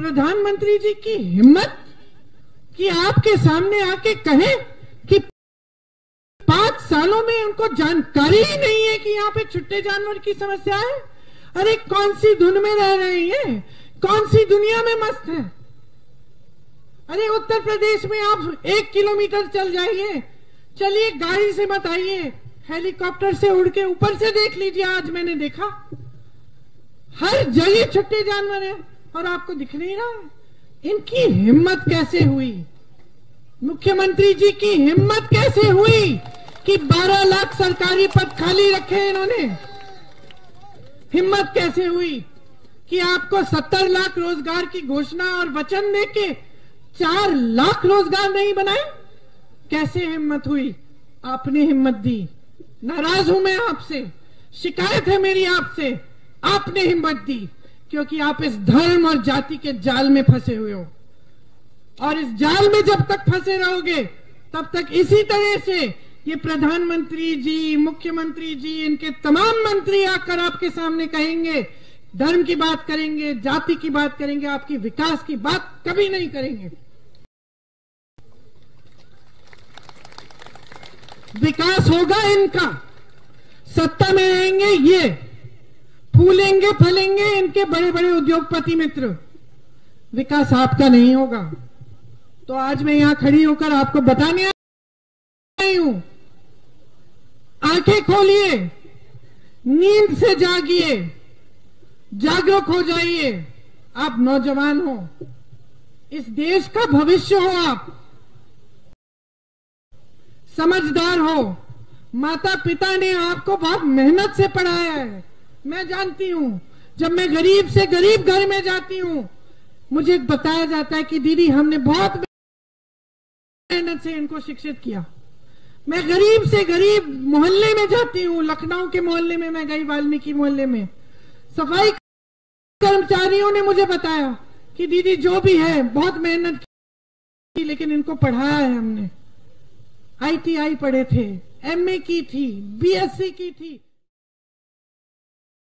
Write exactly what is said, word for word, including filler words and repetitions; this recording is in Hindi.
प्रधानमंत्री जी की हिम्मत कि आपके सामने आके कहें कि पांच सालों में उनको जानकारी ही नहीं है कि यहाँ पे छुट्टे जानवर की समस्या है। अरे कौन सी धुन में रह रहे हैं, कौन सी दुनिया में मस्त है। अरे उत्तर प्रदेश में आप एक किलोमीटर चल जाइए, चलिए गाड़ी से मत आइए, हेलीकॉप्टर से उड़ के ऊपर से देख लीजिए। आज मैंने देखा हर जगह छुट्टे जानवर हैं और आपको दिख नहीं रहा है। इनकी हिम्मत कैसे हुई, मुख्यमंत्री जी की हिम्मत कैसे हुई कि बारह लाख सरकारी पद खाली रखे इन्होंने। हिम्मत कैसे हुई कि आपको सत्तर लाख रोजगार की घोषणा और वचन देके चार लाख रोजगार नहीं बनाए। कैसे हिम्मत हुई, आपने हिम्मत दी। नाराज हूं मैं आपसे, शिकायत है मेरी आपसे, आपने हिम्मत दी क्योंकि आप इस धर्म और जाति के जाल में फंसे हुए हो और इस जाल में जब तक फंसे रहोगे तब तक इसी तरह से ये प्रधानमंत्री जी, मुख्यमंत्री जी, इनके तमाम मंत्री आकर आपके सामने कहेंगे, धर्म की बात करेंगे, जाति की बात करेंगे, आपकी विकास की बात कभी नहीं करेंगे। विकास होगा इनका, सत्ता में रहेंगे ये, फूलेंगे फलेंगे इनके बड़े बड़े उद्योगपति मित्र, विकास आपका नहीं होगा। तो आज मैं यहां खड़ी होकर आपको बताने आई हूं, आंखें खोलिए, नींद से जागिए, जागरूक हो जाइए। आप नौजवान हो, इस देश का भविष्य हो, आप समझदार हो। माता पिता ने आपको बहुत मेहनत से पढ़ाया है, मैं जानती हूं। जब मैं गरीब से गरीब घर में जाती हूं, मुझे बताया जाता है कि दीदी हमने बहुत मेहनत से इनको शिक्षित किया। मैं गरीब से गरीब मोहल्ले में जाती हूं, लखनऊ के मोहल्ले में मैं गई, वाल्मीकि मोहल्ले में, सफाई कर्मचारियों ने मुझे बताया कि दीदी जो भी है बहुत मेहनत की, लेकिन इनको पढ़ाया है हमने। आई टी आई पढ़े थे, एम ए की थी, बी एस सी की थी।